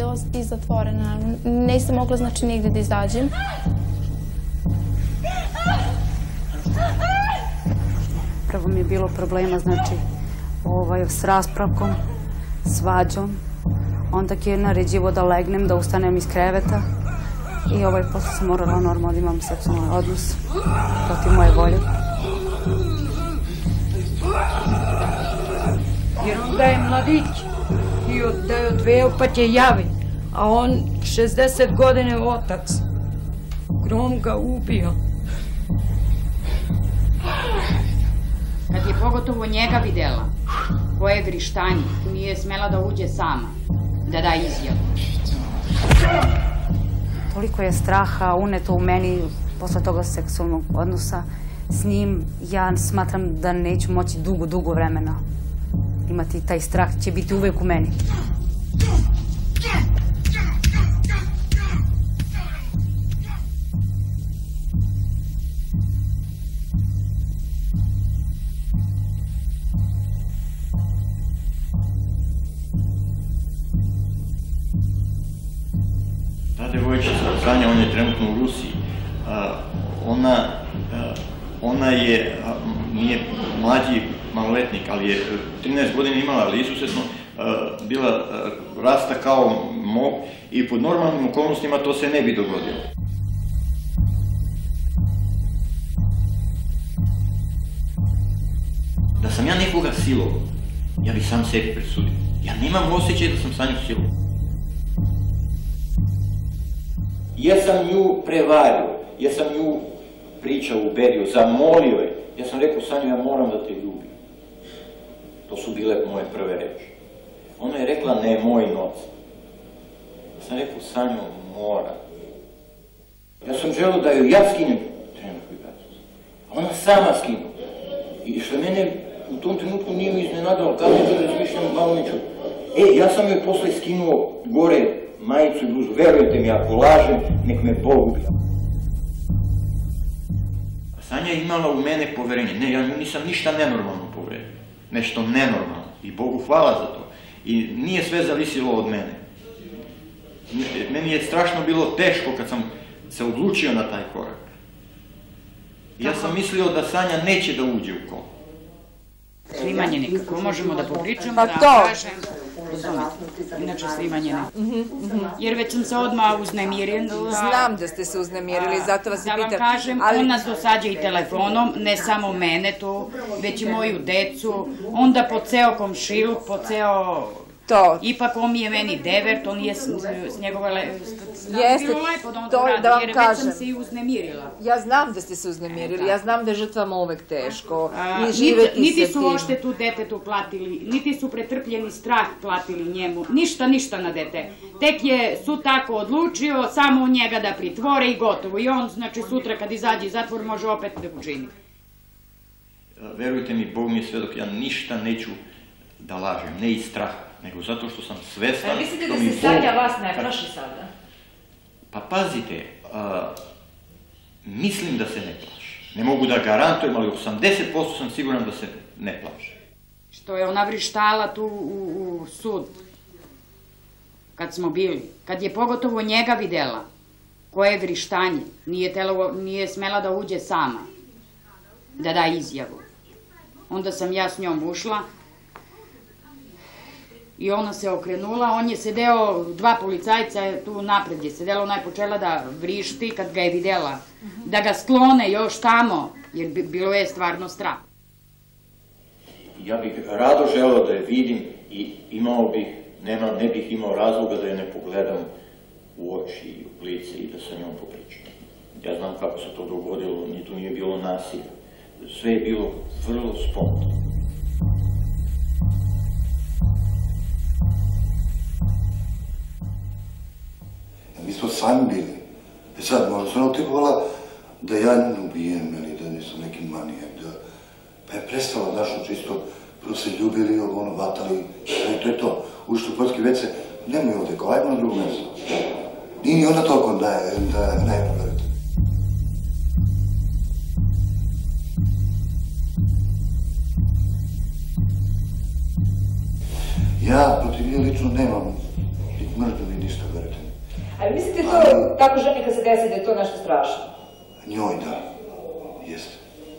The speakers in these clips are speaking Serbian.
bila i zatvorena. Nisam mogla, znači, nigde da izađem. Prvo mi je bilo problema, znači, s raspravkom, svađom. On tak je naređivo da legnem, da ustanem iz kreveta. I posle sam morala normalno da imam seksualni odnos protiv moje volje. Jer onda je mladić htio da je odveo pa će javi, a on 60 godine otac. Grom ga ubio. Kad je pogotovo njega videla, koje vrištanje, nije smela da uđe sama, da da izjavu. Toliko je straha uneto u meni posle toga seksualnog odnosa s njim. Ja smatram da neću moći dugo vremena imati taj strah, će biti uvek u meni. Ta devojčica, Sanja, ona je trenutno u Rusiji. Ona je, nije mlađi maloletnik, ali je 13 godina imala, ali izuzetno bila rasta kao mog i pod normalnim okolnostima to se ne bi dogodilo. Da sam ja nekoga silovao, ja bi sam sebi presudio. Ja nemam osjećaj da sam Sanju silovao. Ja sam nju prevario, ja sam nju pričao, uberio, zamolio je. Ja sam rekao, Sanju, ja moram da te ljubim. To su bile moje prve reči. Ona je rekla, ne, moj noc. Ja sam rekao, Sanju, mora. Ja sam želeo da joj ja skinem trenutku i bracu. Ona sama skinula. I što mene u tom trenutku nije mi iznenadalo, kada je da razmišljam o Baloniću. Ja sam joj posle skinuo gore majicu i bluzu. Verujte mi, ako lažem, nek me Bog ubija. Sanja je imala u mene poverenje. Ne, ja nisam ništa nenormalno povredio. Nešto nenormalno. I Bogu hvala za to. I nije sve zavisilo od mene. Meni je strašno bilo teško kad sam se odlučio na taj korak. Ja sam mislio da Sanja neće da uđe u kolo. Snimanje nikako, možemo da popričamo, da kažem, razumete, inače snimanje ne. Jer već sam se odmah uznemirila. Znam da ste se uznemirili, zato vas i pitam. Da vam kažem, on nas dosađa i telefonom, ne samo mene tu, već i moju decu, onda po ceo komšiluk, po ceo... Ipak on mi je meni devert, on je s njegove... Jeste, to da vam kažem. Jer već sam se i uznemirila. Ja znam da ste se uznemirili, ja znam da je žrtvama uvek teško i živeti sa tim. Niti su odštetu detetu platili, niti su pretrpljeni strah platili njemu, ništa na dete. Tek je su tako odlučio samo njega da pritvore i gotovo. I on, znači, sutra kad izađe iz zatvor može opet da učini. Verujte mi, Bog mi je svedok, ja ništa neću da lažem, ne iz straha, nego zato što sam svestan... Mislite da se Sanja vas ne plaši sada? Pa pazite, mislim da se ne plaši. Ne mogu da garantujem, ali 80% sam siguran da se ne plaši. Što je ona vrištala tu u sud, kad smo bili, kad je pogotovo njega videla, koje vrištanje, nije smela da uđe sama, da da izjavu. Onda sam ja s njom ušla, i ona se okrenula, on je sedeo, dva policajca tu napred je sedela, ona je počela da vrišti kad ga je videla, da ga sklone još tamo, jer bilo je stvarno strah. Ja bih rado želeo da je vidim i imao bih, ne bih imao razloga da je ne pogledam u oči i u lice i da sa njom popričam. Ja znam kako se to dogodilo, ni tu nije bilo nasilja. Sve je bilo vrlo spontano. Mi smo sami bili. Sad, možda sam otipovala da ja ne ubijem ili da nisam neki manijak, pa je prestala našo čisto, prvo se ljubili, vatali, to je to. Ušli u poljski vece, nemoj ovdje, kao ajmo na drugo mjesto. Nije ni onda toliko da ne verujete. Ja protiv nje lično nemam ni mržnju ni ništa. kako ženi kad se desi da je to nešto strašno? Njoj, da. Jeste.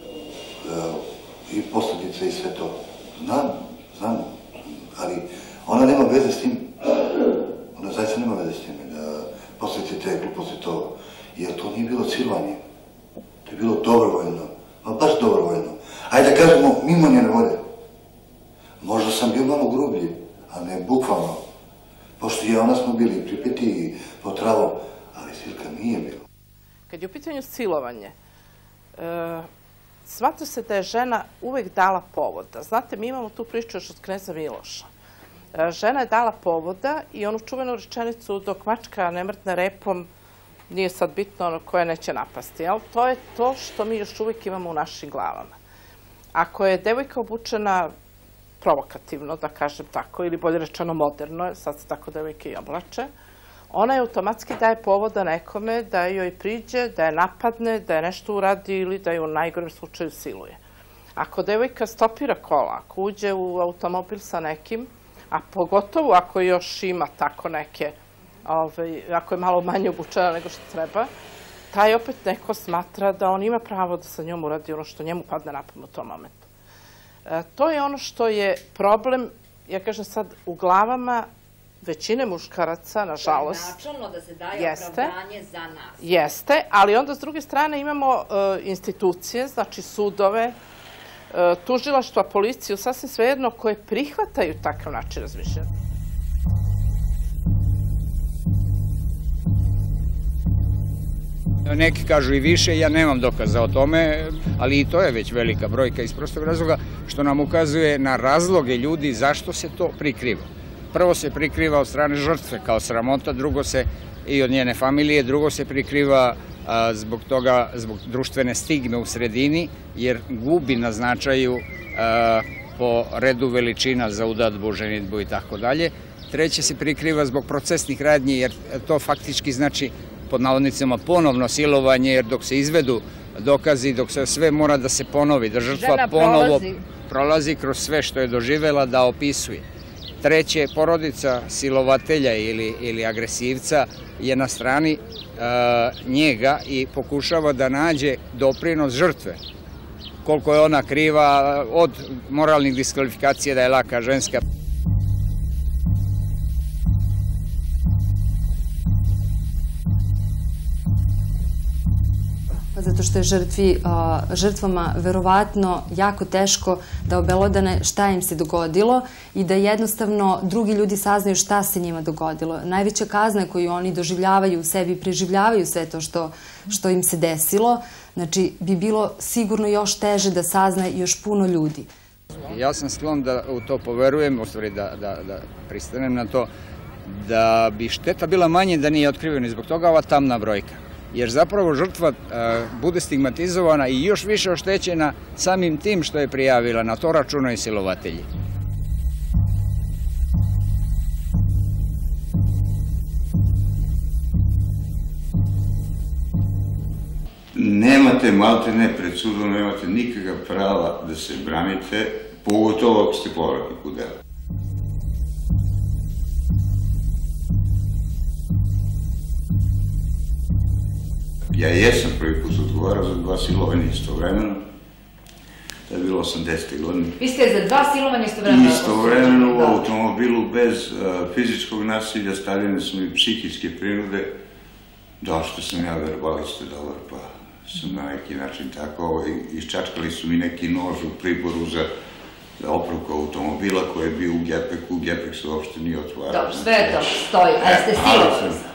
I posljedice i sve to. Znam. Ali ona nema veze s tim. Ona zaista nema veze s time da posljedice te gluposti to. Jer to nije bilo silovanje. To je bilo dobrovoljno. Pa baš dobrovoljno. Ajde da kažemo mimo njene volje. Možda sam bio malo grublji, a ne bukvalno. Pošto i ona smo bili pripeti i po travu, ali Silka nije bilo. Kad je u pitanju silovanje, smatra se da je žena uvek dala povoda. Znate, mi imamo tu priču još od kneza Miloša. Žena je dala povoda i onu čuvenu rečenicu dok mačka ne mrtne repom, nije sad bitno koje neće napasti. To je to što mi još uvijek imamo u našim glavama. Ako je devojka obučena provokativno, da kažem tako, ili bolje rečeno moderno, sad se tako devojke i oblače, ona je automatski daje povoda nekome da joj priđe, da je napadne, da je nešto uradi ili da je u najgorem slučaju siluje. Ako devojka stopira kola, ako uđe u automobil sa nekim, a pogotovo ako još ima tako neke, ako je malo manje obučena nego što treba, taj opet neko smatra da on ima pravo da sa njom uradi ono što njemu padne na pamet u tom momentu. To je ono što je problem, ja kažem sad, u glavama većine muškaraca, nažalost. To je načalno da se daje opravdanje za nas. Jeste, ali onda s druge strane imamo institucije, znači sudove, tužilaštva, policiju, sasvim svejedno, koje prihvataju takav način razmišljanja. Neki kažu i više, ja nemam dokaza o tome, ali i to je već velika brojka iz prostog razloga, što nam ukazuje na razloge ljudi zašto se to prikriva. Prvo se prikriva od strane žrtve kao sramota, drugo se i od njene familije, drugo se prikriva zbog toga, zbog društvene stigme u sredini, jer gubi na značaju po redu veličina za udatbu, ženidbu i tako dalje. Treće se prikriva zbog procesnih radnji, jer to faktički znači pod navodnicama ponovno silovanje, jer dok se izvedu dokazi, dok se sve mora da se ponovi, da žrtva ponovo prolazi kroz sve što je doživela da opisuje. Treće, porodica silovatelja ili agresivca je na strani njega i pokušava da nađe doprinos žrtve. Koliko je ona kriva od moralnih diskvalifikacija da je laka ženska. Zato što je žrtvama verovatno jako teško da obelodane šta im se dogodilo i da jednostavno drugi ljudi saznaju šta se njima dogodilo. Najveća kazna koju oni doživljavaju u sebi, preživljavaju sve to što im se desilo, znači bi bilo sigurno još teže da sazna još puno ljudi. Ja sam sklon da u to poverujem, u stvari da pristanem na to, da bi šteta bila manje da nije otkrivena i zbog toga ova tamna brojka. Jer zapravo žrtva bude stigmatizovana i još više oštećena samim tim što je prijavila, na to računaju silovatelji. Nemate, malte ne, pred sudom nemate nikakva prava da se branite, pogotovo ako ste povratnik u delu. Ja jesam prvi put odgovarao za 2 silovanja istovremeno. To je bilo 80. godine. Vi ste za 2 silovanja istovremeno? Istovremeno u automobilu bez fizičkog nasilja stavljene su mi psihičke prinude. Da, što sam ja verbalista dobar, pa sam na neki način tako, iščačkali su mi neki nož u priboru za opravku automobila koji je bio u gepeku, gepek se uopšte nije otvarao. Dobro, sve to stoji, a jeste silovali se?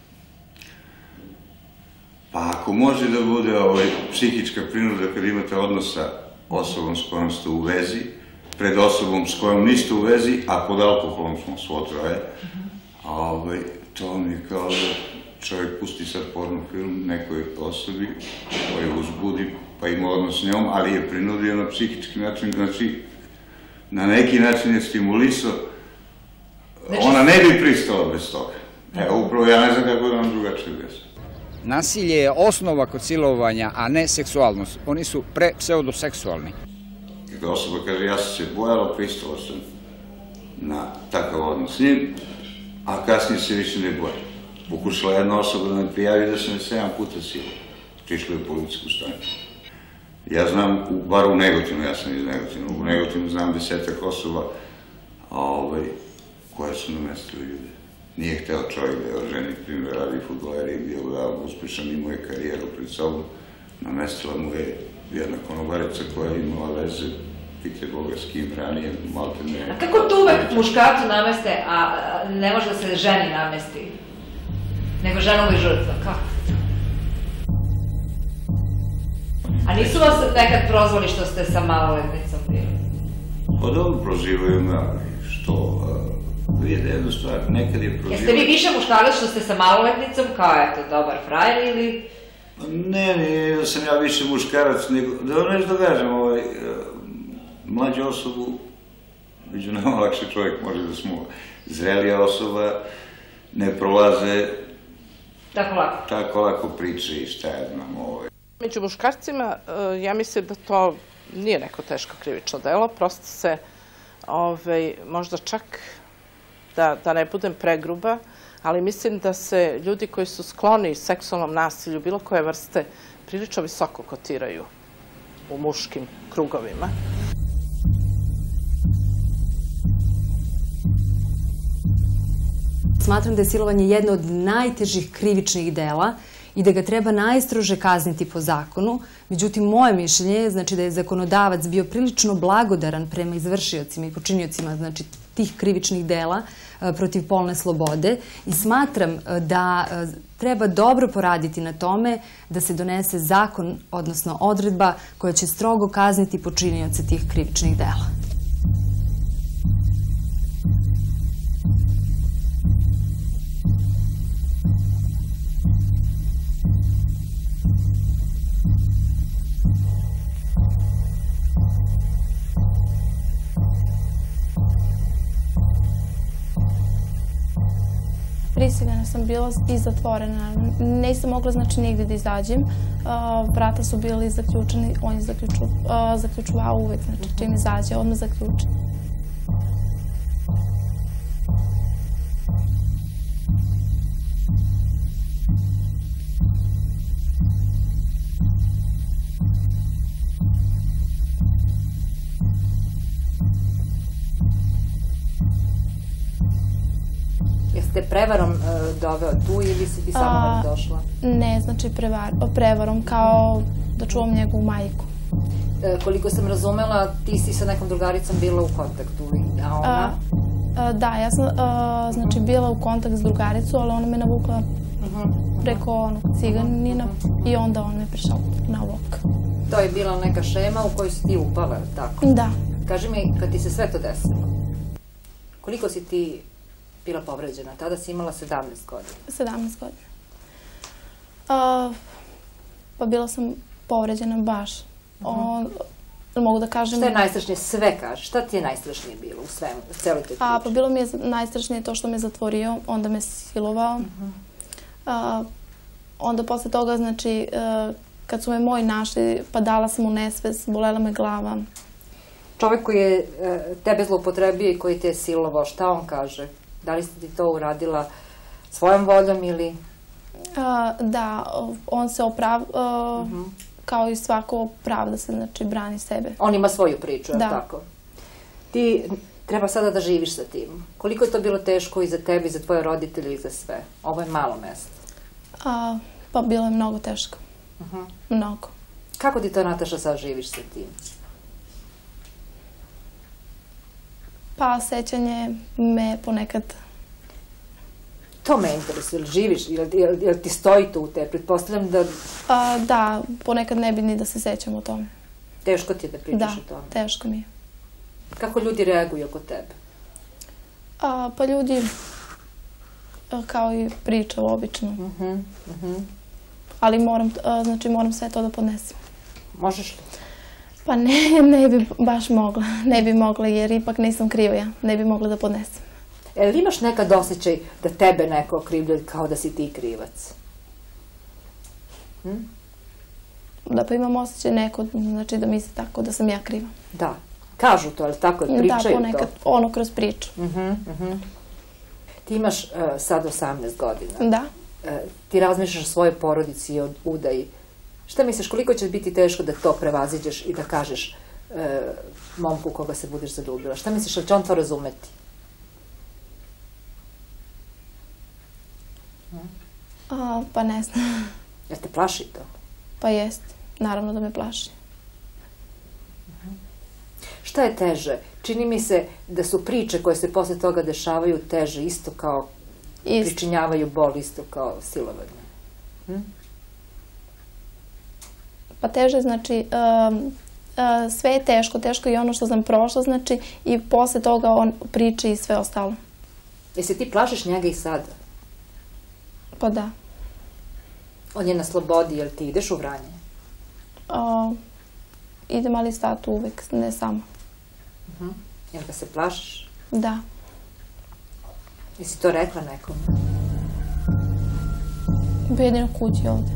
Pa ako može da bude psihička prinuda kad imate odnos sa osobom s kojom ste u vezi, pred osobom s kojom niste u vezi, a pod alkoholom smo svo troje, to mi je kao da čovjek pusti sad porno film nekoj osobi koji uzbudi pa ima odnos s njom, ali je prinudio na psihički način, znači na neki način je stimulisao, ona ne bi pristala bez toga. Evo, upravo ja ne znam kako da vam drugačije objasnim. Nasilje je osnova kod silovanja, a ne seksualnost. Oni su pseudoseksualni. Kada osoba kaže ja sam se bojala, pristala sam na takav odnos s njim, a kasnije se više ne boja. pokušala jedna osoba da me prijavi da sam 7 puta silo. Išli u policijsku stanicu. Ja znam, bar u Negotinu, ja sam iz Negotina, u Negotinu znam 10-ak osoba koje su namestili ljude. Nije hteo čovjek da je oženi, primjer, radi fudbaler i bio da uspešan, imao je karijeru pred sobom. Namestila mu je jedna konobarica koja je imala veze, pite Boga s kim ranije, malte ne... A kako tu uvek muškarcu nameste, a ne može da se ženi namesti? Nego ženovi žrtva, kako? A nisu vas nekad prozvali što ste sa maloletnicom bili? Pa dobro, prozivaju me, ali što... Vidite jednu stvar, nekad je prozivaju... Jeste vi više muškarac što ste sa maloletnicom, kao eto, dobar frajer ili... Ne, da sam ja više muškarac, nego... Da vam nešto kažem, mlađu osobu, među nama lakše čovjek može da smo zrelija osoba, ne prolaze... Tako lako? Tako lako priče i šta ja znam, Među muškarcima, ja mislim da to nije neko teško krivično delo, prosto se, možda čak, da ne budem pregruba, ali mislim da se ljudi koji su skloni seksualnom nasilju, bilo koje vrste, prilično visoko kotiraju u muškim krugovima. Smatram da je silovanje jedno od najtežih krivičnih dela i da ga treba najstrože kazniti po zakonu. Međutim, moje mišljenje je da je zakonodavac bio prilično blagodaran prema izvršiocima i počiniocima tih krivičnih dela protiv polne slobode i smatram da treba dobro poraditi na tome da se donese zakon, odnosno odredba koja će strogo kazniti počinioce tih krivičnih dela. Prisiljena sam bila i zatvorena. Nisam mogla nigde da izađem. Vrata su bili zaključeni, on je zaključuvao uvek, čim izađe, odmah zaključi. Jeste prevarom doveo tu ili si ti samo došla? Ne, prevarom, kao da čuvam njegovu majku. Koliko sam razumela, ti si sa nekom drugaricom bila u kontaktu, a ona? Da, ja sam bila u kontaktu s drugaricom, ali ona me navukla preko onog ciganina i onda on me prišao na ovog. To je bila neka šema u kojoj si ti upala, tako? Da. Kaži mi, kad ti se sve to desilo, koliko si ti bila povređena? Tada si imala 17 godina. 17 godina. Pa bila sam povređena baš. Mogu da kažem... Šta je najstrašnije? Sve kaži. Šta ti je najstrašnije bilo u svemu, u celoj toj priči? Pa bilo mi je najstrašnije to što me zatvorio, onda me silovao. Onda posle toga, kad su me moji našli, padala sam u nesvest, bolela me glava. Čovek koji je tebe zloupotrebio i koji te je silovao, šta on kaže? Da li ste ti to uradila svojom voljom ili... Da, on se kao i svako pravda se, brani sebe. On ima svoju priču, je li tako? Ti treba sada da živiš sa tim. Koliko je to bilo teško i za tebe, i za tvoje roditelje, i za sve? Ovo je malo mesto. Pa bilo je mnogo teško. Mnogo. Kako ti to, Nataša, sad živiš sa tim? Pa sećanje me ponekad... To me interesuje, ili živiš, ili ti stoji tu u te, pretpostavljam da... Da, ponekad ne bi ni da se sećam o tome. Teško ti je da pričaš o tome? Da, teško mi je. Kako ljudi reaguju oko tebe? Pa ljudi, kao i pričaju obično. Ali moram sve to da podnesem. Možeš li? Pa ne bi baš mogla. Ne bi mogla jer ipak nisam kriva ja. Ne bi mogla da podnesem. Jel imaš nekad osjećaj da tebe neko okrivljuje kao da si ti krivac? Da, pa imam osjećaj neko, da misli tako da sam ja kriva. Da. Kažu to, ali tako je, pričaju to. Da, ponekad, ono kroz priču. Ti imaš sad 18 godina. Da. Ti razmišljaš o svojoj porodici i o udaji. Šta misliš, koliko će biti teško da to prevaziđeš i da kažeš momku koga se budeš zaljubila? Šta misliš, da će on to razumeti? Pa ne znam. Jer te plaši to? Pa jest. Naravno da me plaši. Šta je teže? Čini mi se da su priče koje se posle toga dešavaju teže, isto kao pričinjavaju bol, isto kao silovanje. Pa teže, znači, sve je teško, teško i ono što sam prošla, znači, i posle toga on priče i sve ostalo. Jesi ti plašiš njega i sada? Pa da. On je na slobodi, jel ti ideš u Vranje? Idem, ali sad uvek, ne samo. Jel ga se plašiš? Da. Jesi to rekla nekom? Jedino kući ovde.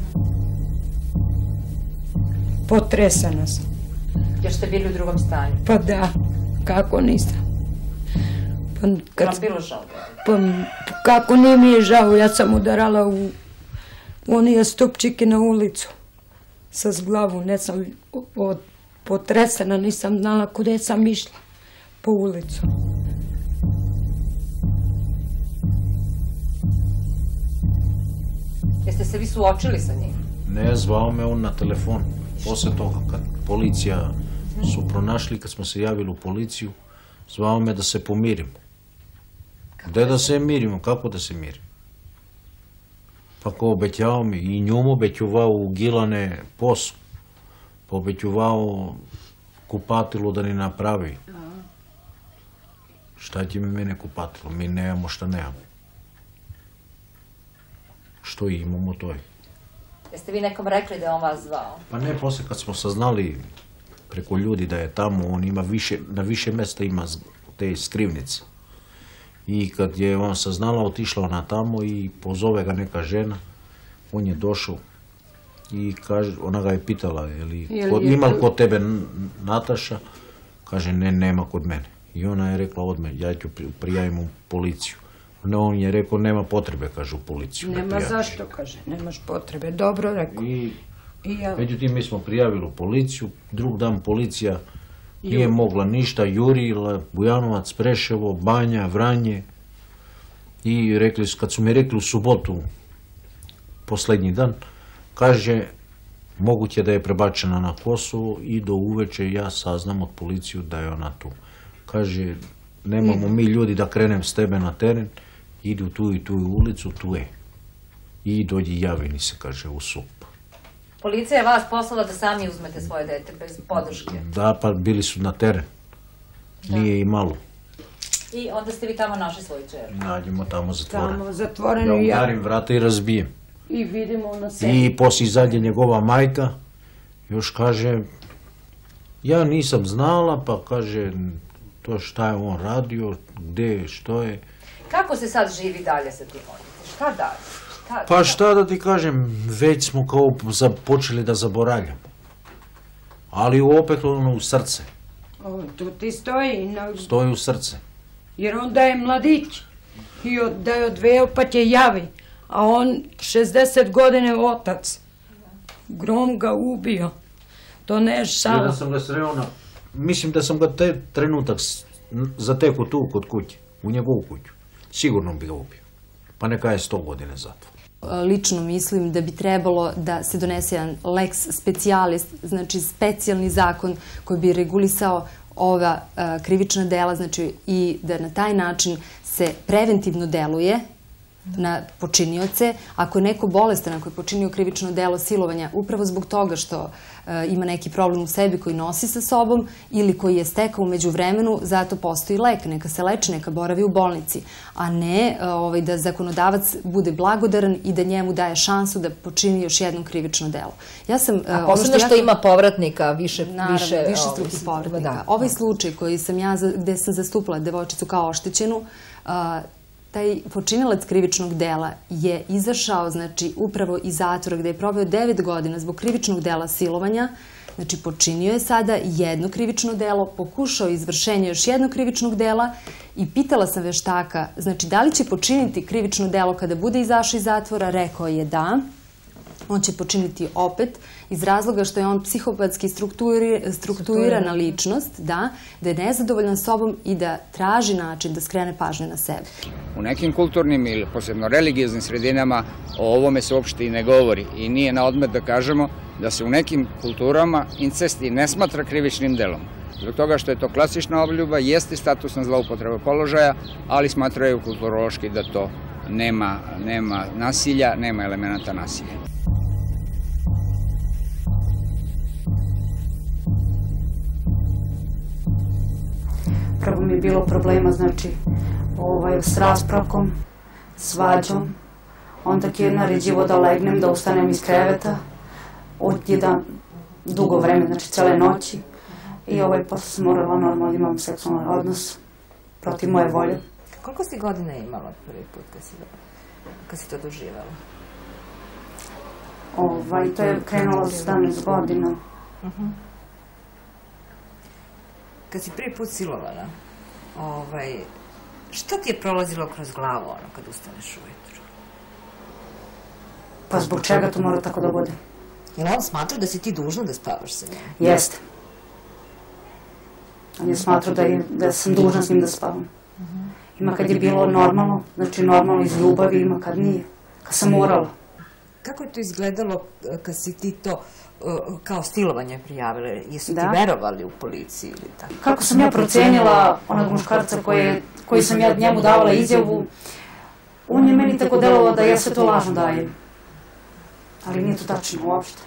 Potresana sam. Jer ste bili u drugom stanju? Pa da, kako nisam. Vam bilo žao? Pa kako nije mi je žao, ja sam udarala u onije stupčike na ulicu. Sa glavu, ne sam potresena, nisam znala kude sam išla po ulicu. Jeste se vi suočili sa njim? Ne, zvao me on na telefon. Posle toga, kad policija su pronašli, kad smo se javili u policiju, zvao me da se pomirimo. Gde da se mirimo? Kako da se mirimo? Pa ko obećao mi, i njom obećuvao u Gilane posao. Pa obećuvao kupatilo da ni napravi. Šta će mi mene kupatilo? Mi nemamo šta nemamo. Što imamo, to je. Jeste vi nekom rekli da je on vas zvao? Pa ne, posle kad smo saznali preko ljudi da je tamo, on ima na više mesta ima te skrivnice. I kad je on saznala, otišla ona tamo i pozove ga neka žena. On je došao i kaže, ona ga je pitala, ima li kod tebe Nataša? Kaže, ne, nema kod mene. I ona je rekla odmah, ja ću prijavim u policiju. On je rekao, nema potrebe, kaže, u policiju. Nema zašto, kaže, nemaš potrebe. Dobro, rekao. Međutim, mi smo prijavili u policiju, drug dan policija nije mogla ništa, jurila, Bujanovac, Preševo, Banja, Vranje. I kad su mi rekli u subotu, poslednji dan, kaže, moguće da je prebačena na Kosovo i do uveče ja saznam od policiju da je ona tu. Kaže, nemamo mi ljudi da krenem s tebe na teren, idi u tu i tu ulicu, tu je. I dođi javini se, kaže, u SUP. Policija je vas poslala da sami uzmete svoje dete bez podrške. Da, pa bili su na teren. Nije i malo. I onda ste vi tamo našli svoju čerku? Nađemo tamo zatvorenu. Tamo zatvorenu ja udarim vrata i razbijem. I vidimo na sebi. I poslije izađe njegova majka, još kaže, ja nisam znala, pa kaže, to šta je on radio, gde, što je. Kako se sad živi dalje sa tim odite? Šta dalje? Pa šta da ti kažem, već smo kao počeli da zaboravljamo. Ali opet ono u srce. Tu ti stoji. Stoji u srce. Jer onda je mladić. I da je odveo pa te javi. A on 60 godine otac. Grom ga ubio. To ne je šala. Jedan sam ga sreo mislim da sam ga te trenutak zatekao tu kod kuće. U njegovu kuću. Sigurno bi ga ubio. Pa neka je 100 godine zatvor. Lično mislim da bi trebalo da se donese jedan lex specialis, znači specijalni zakon koji bi regulisao ova krivična dela, znači i da na taj način se preventivno deluje na počinioce. Ako je neko bolestan, ako je počinio krivično delo silovanja upravo zbog toga što ima neki problem u sebi koji nosi sa sobom ili koji je stekao umeđu vremenu, zato postoji lek, neka se leči, neka boravi u bolnici, a ne da zakonodavac bude blagodaran i da njemu daje šansu da počini još jedno krivično delo. A posebno što ima povratnika, više strukih povratnika. Ovaj slučaj gde sam zastupala devojčicu kao oštećenu, taj počinilac krivičnog dela je izašao, znači, upravo iz zatvora gde je proveo 9 godina zbog krivičnog dela silovanja. Znači, počinio je sada jedno krivično delo, pokušao izvršenje još jednog krivičnog dela i pitala sam veštaka, znači, da li će počiniti krivično delo kada bude izašao iz zatvora? Rekao je da. On će počiniti opet iz razloga što je on psihopatski strukturirana ličnost, da je nezadovoljan sobom i da traži način da skrene pažnju na sebe. U nekim kulturnim ili posebno religioznim sredinama o ovome se uopšte i ne govori i nije na odmet da kažemo da se u nekim kulturama incest i ne smatra krivičnim delom. Zbog toga što je to klasična obljuba, jeste statusna zloupotreba položaja, ali smatraju kulturološki da to nema nasilja, nema elemenata nasilja. Prvo mi je bilo problema, znači, s raspravkom, svađom. On tako je naređivo da legnem, da ustanem iz kreveta. Od jedan dugo vreme, znači cele noći. I posle sam morala normalno imam seksualni odnos protiv moje volje. Koliko si godina imala prvi put kad si to doživjela? To je krenulo s 17 godina. Kad si prvi put silovana, šta ti je prolazilo kroz glavu kad ustaneš ujutru? Pa zbog čega to mora tako da bude? Jel on smatra da si ti dužna da spavaš sa njim? Jeste. On je smatrao da sam dužna s njim da spavam. Ima kad je bilo normalno, znači normalno iz ljubavi, ima kad nije, kad sam morala. Kako je to izgledalo kad si ti to kao silovanje prijavila? Jesu ti verovali u policiji ili tako? Kako sam ja procenila onog muškarca koji sam ja njemu davala izjavu, on je meni tako delovao da ja sve to lažno dajem. Ali nije to tačno uopšte.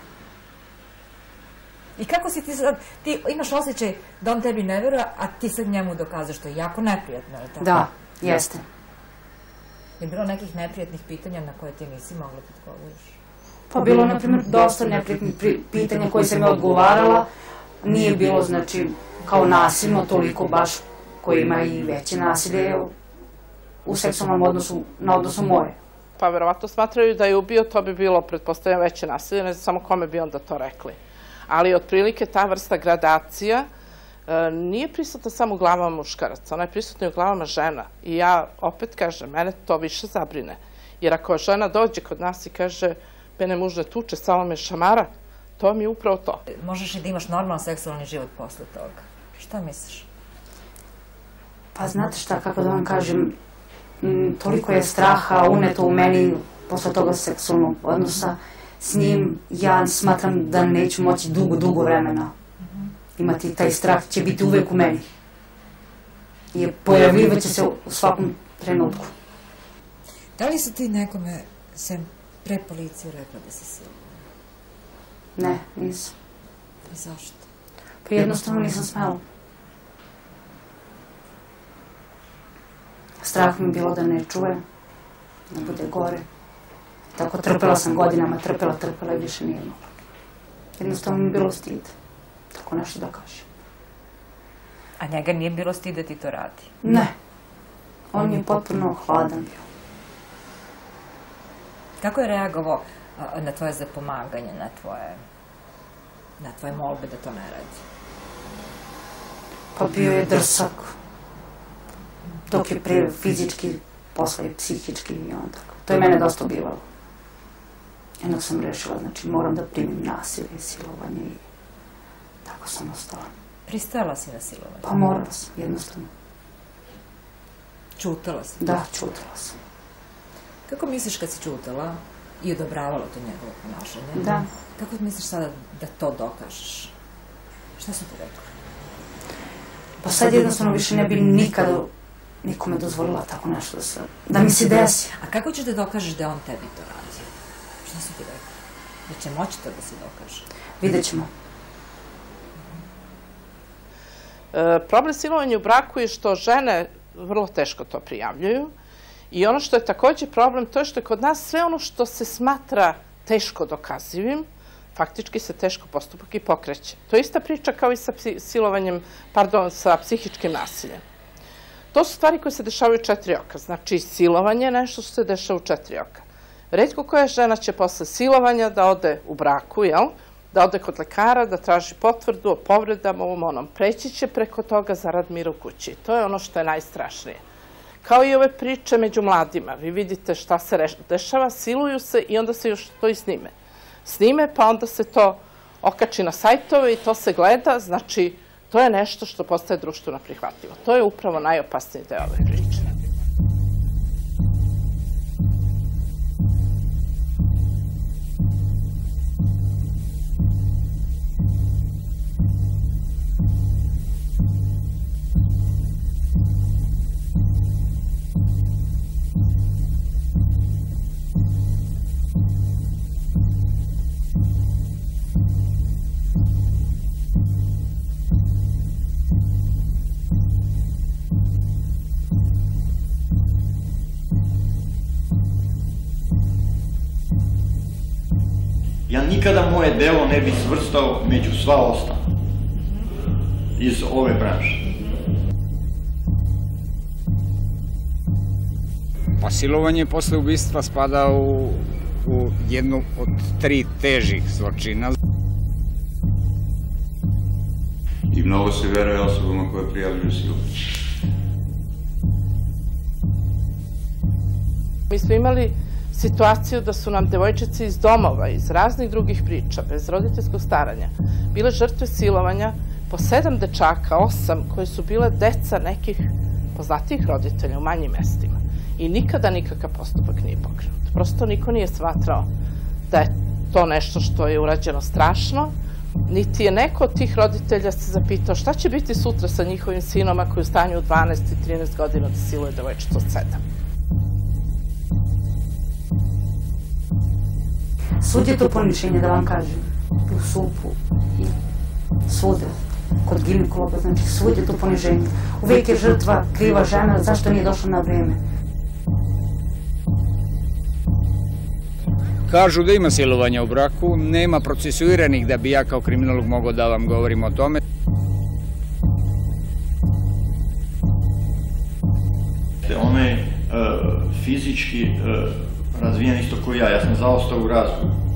I kako si ti sad, ti imaš osjećaj da on tebi ne veruje, a ti sad njemu dokazaš što je jako neprijatno, je tako? Da, jeste. Je bilo nekih neprijatnih pitanja na koje ti nisi mogla da odgovoriš? Pa bilo, na primjer, dosta neprijatnih pitanja koje sam je odgovarala. Nije bilo, znači, kao nasilno, toliko baš koji ima i veće nasilje u seksualnom odnosu, na odnosu moje. Pa verovatno smatraju da je ubio, to bi bilo, pretpostavljam, veće nasilje, ne znam samo kome bi onda to rekli. Ali otprilike ta vrsta gradacija nije prisutna samo u glavama muškaraca, ona je prisutna i u glavama žena. I ja opet kažem, mene to više zabrine. Jer ako žena dođe kod nas i kaže, mene muž ne tuče, samo me šamara, to mi je upravo to. Možeš i da imaš normalan seksualni život posle toga. Šta misliš? Pa znate šta, kako da vam kažem, toliko je straha uneto u meni posle toga seksualnog odnosa s njim, ja smatram da neću moći dugo vremena imati taj strah, će biti uvek u meni. I pojavljivaće se u svakom trenutku. Da li si ti nekome sem pre policije rekla da si silovana? Ne, nisam. I zašto? Pa jednostavno nisam smela. Strah mi je bilo da ne čujem, da bude gore. Tako trpela sam godinama, trpela i više nije mogla. Jednostavno mi je bilo stid, tako nešto da kažem. A njega nije bilo stid da ti to radi? Ne. On je potpuno hladan bio. Kako je reagovao na tvoje zapomaganje, na tvoje molbe da to ne radi? Pa bio je drsak. Dok je pre fizički, posle je psihički i on tako. To je mene dosta ubivalo. Jednog sam rešila, znači moram da primim nasilje i silovanje i tako sam ostala. Pristajala si na silovanje? Pa morala sam, jednostavno. Čutala si? Da, čutala sam. Kako misliš kad si čutala i odobravala to njegovo ponašanje? Da. Kako misliš sada da to dokažeš? Šta su ti rekla? Pa sad jednostavno više ne bi nikada nikome dozvolila tako nešto da mi se desi. A kako ćeš da dokažeš da on tebi to radi? Šta su ti rekli? Da će moći to da se dokaže? Vidjet ćemo. Problem silovanja u braku je što žene vrlo teško to prijavljuju i ono što je takođe problem to je što je kod nas sve ono što se smatra teško dokazivim, faktički se teško postupak i pokreće. To je ista priča kao i sa silovanjem, pardon, sa psihičkim nasiljem. To su stvari koje se dešavaju u 4 oka. Znači, silovanje je nešto što se dešava u 4 oka. Retko koja žena će posle silovanja da ode u braku, jel? da ode kod lekara, da traži potvrdu o povredama, ovom onom. Preći će preko toga zarad mira u kući. To je ono što je najstrašnije. Kao i ove priče među mladima. Vi vidite šta se dešava, siluju se i onda se još to i snime. Snime, pa onda se to okači na sajtove i to se gleda. Znači, to je nešto što postaje društveno prihvatljivo. To je upravo najopasniji deo ove priče. Ja nikada moje delo ne bi svrstao među sva ostala iz ove branše. Pa silovanje posle ubistva spada u jednu od 3 težih zločina. I mnogo se veruje osobama koje prijavljuju silovanje. Mi smo imali situaciju da su nam devojčice iz domova, iz raznih drugih priča, bez roditeljskog staranja, bile žrtve silovanja po 7 dečaka, 8, koje su bile deca nekih poznatijih roditelja u manjim mestima. I nikada nikakav postupak nije pokrenut. Prosto niko nije smatrao da je to nešto što je urađeno strašno, niti je neko od tih roditelja se zapitao šta će biti sutra sa njihovim sinom ako je u stanju u 12 i 13 godina da siluje devojčicu od 7. Sud je to poniženje, da vam kažem, u SUP-u i svude, kod ginekologa, znači sud je to poniženje. Uvijek je žrtva kriva žena, zašto nije došla na vreme. Kažu da ima silovanja u braku, nema procesuiranih da bi ja kao kriminolog mogao da vam govorim o tome. Ona je fizički razvijen isto kao ja sam zaostao u razvoju.